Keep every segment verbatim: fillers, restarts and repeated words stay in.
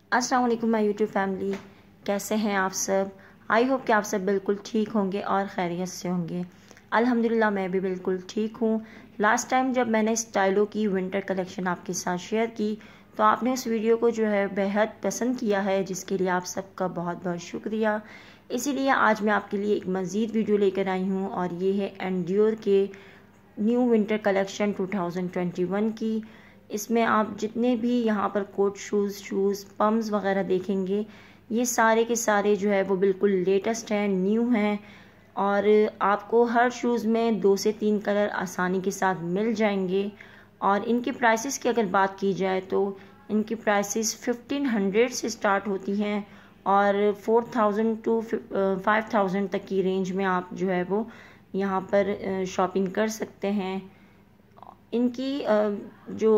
अस्सलाम वालेकुम my YouTube family, कैसे हैं आप सब। आई होप कि आप सब बिल्कुल ठीक होंगे और खैरियत से होंगे। अल्हम्दुलिल्लाह मैं भी बिल्कुल ठीक हूँ। लास्ट टाइम जब मैंने स्टाइलो की विंटर कलेक्शन आपके साथ शेयर की तो आपने उस वीडियो को जो है बेहद पसंद किया है, जिसके लिए आप सबका बहुत बहुत शुक्रिया। इसीलिए आज मैं आपके लिए एक मज़ीद वीडियो लेकर आई हूँ और ये है एंड्योर के new winter collection two thousand twenty one की। इसमें आप जितने भी यहाँ पर कोट शूज़ शूज़ पम्स वगैरह देखेंगे, ये सारे के सारे जो है वो बिल्कुल लेटेस्ट हैं, न्यू हैं। और आपको हर शूज़ में दो से तीन कलर आसानी के साथ मिल जाएंगे। और इनकी प्राइसेस की अगर बात की जाए तो इनकी प्राइसेस फिफ्टीन हंड्रेड से स्टार्ट होती हैं और four thousand to five thousand तक की रेंज में आप जो है वो यहाँ पर शॉपिंग कर सकते हैं। इनकी जो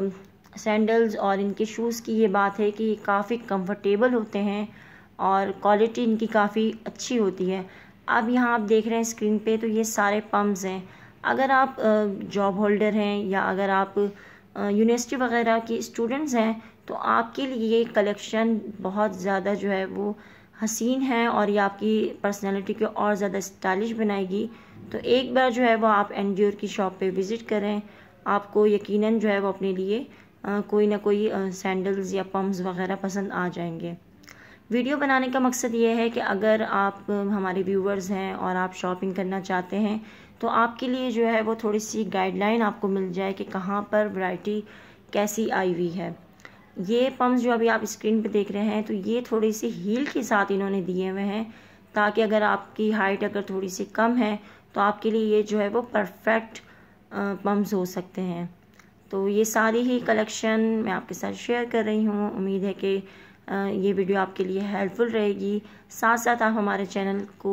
सैंडल्स और इनके शूज़ की ये बात है कि काफ़ी कंफर्टेबल होते हैं और क्वालिटी इनकी काफ़ी अच्छी होती है। अब यहाँ आप देख रहे हैं स्क्रीन पे, तो ये सारे पम्प्स हैं। अगर आप जॉब होल्डर हैं या अगर आप यूनिवर्सिटी वगैरह के स्टूडेंट्स हैं तो आपके लिए ये कलेक्शन बहुत ज़्यादा जो है वो हसीन है और ये आपकी पर्सनैलिटी को और ज़्यादा स्टाइलिश बनाएगी। तो एक बार जो है वो आप एंड्योर की शॉप पे विज़िट करें, आपको यकीनन जो है वो अपने लिए आ, कोई ना कोई सैंडल्स या पम्प्स वगैरह पसंद आ जाएंगे। वीडियो बनाने का मकसद ये है कि अगर आप हमारे व्यूवर्स हैं और आप शॉपिंग करना चाहते हैं तो आपके लिए जो है वो थोड़ी सी गाइडलाइन आपको मिल जाए कि कहाँ पर वैरायटी कैसी आई हुई है। ये पम्प्स जो अभी आप स्क्रीन पे देख रहे हैं तो ये थोड़ी सी हील के साथ इन्होंने दिए हुए हैं, ताकि अगर आपकी हाइट अगर थोड़ी सी कम है तो आपके लिए ये जो है वो परफेक्ट पम्प्स हो सकते हैं। तो ये सारी ही कलेक्शन मैं आपके साथ शेयर कर रही हूँ। उम्मीद है कि ये वीडियो आपके लिए हेल्पफुल रहेगी। साथ साथ आप हमारे चैनल को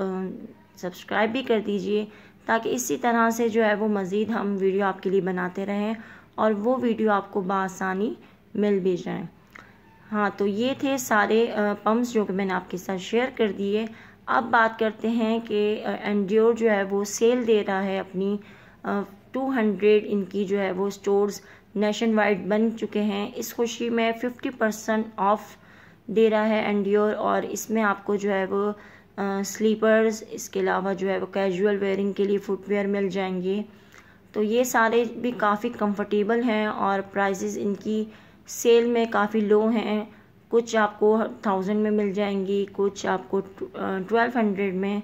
सब्सक्राइब भी कर दीजिए, ताकि इसी तरह से जो है वो मज़ीद हम वीडियो आपके लिए बनाते रहें और वो वीडियो आपको बआसानी मिल भी जाए। हाँ, तो ये थे सारे पम्प्स जो कि मैंने आपके साथ शेयर कर दिए। अब बात करते हैं कि एंड्योर जो है वो सेल दे रहा है अपनी टू हंड्रेड इनकी जो है वो स्टोर्स नेशन वाइड बन चुके हैं। इस खुशी में फिफ्टी परसेंट ऑफ दे रहा है एंड्योर और इसमें आपको जो है वो स्लीपर्स, इसके अलावा जो है वो कैजुअल वेयरिंग के लिए फुटवेयर मिल जाएंगे। तो ये सारे भी काफ़ी कंफर्टेबल हैं और प्राइसेस इनकी सेल में काफ़ी लो हैं। कुछ आपको थाउजेंड में मिल जाएंगी, कुछ आपको ट्वेल्व हंड्रेड में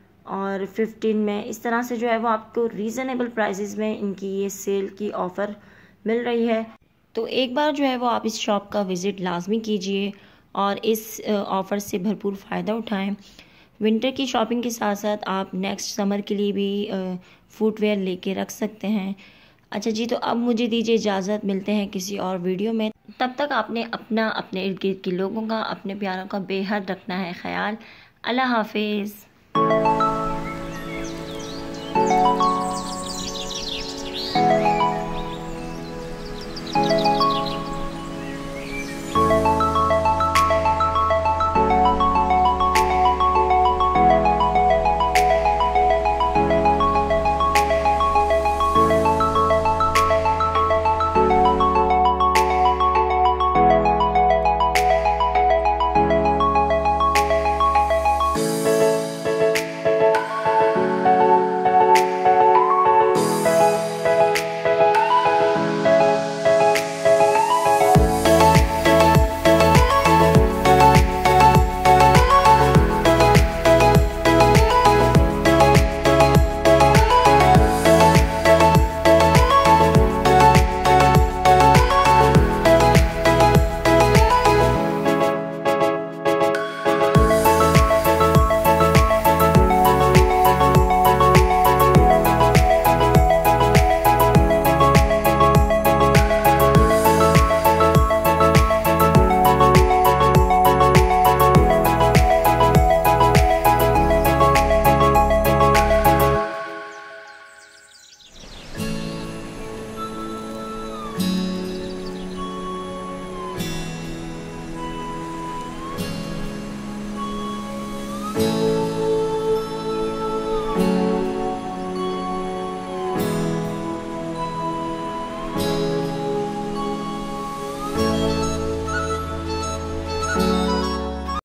और फिफ्टीन में। इस तरह से जो है वो आपको रीज़नेबल प्राइसेस में इनकी ये सेल की ऑफ़र मिल रही है। तो एक बार जो है वो आप इस शॉप का विज़िट लाजमी कीजिए और इस ऑफ़र से भरपूर फ़ायदा उठाएं। विंटर की शॉपिंग के साथ साथ आप नेक्स्ट समर के लिए भी फुटवेयर लेके रख सकते हैं। अच्छा जी, तो अब मुझे दीजिए इजाज़त, मिलते हैं किसी और वीडियो में। तब तक आपने अपना, अपने इर्द गिर्द के लोगों का, अपने प्यारों का बेहद रखना है ख्याल। अल्लाह हाफिज़।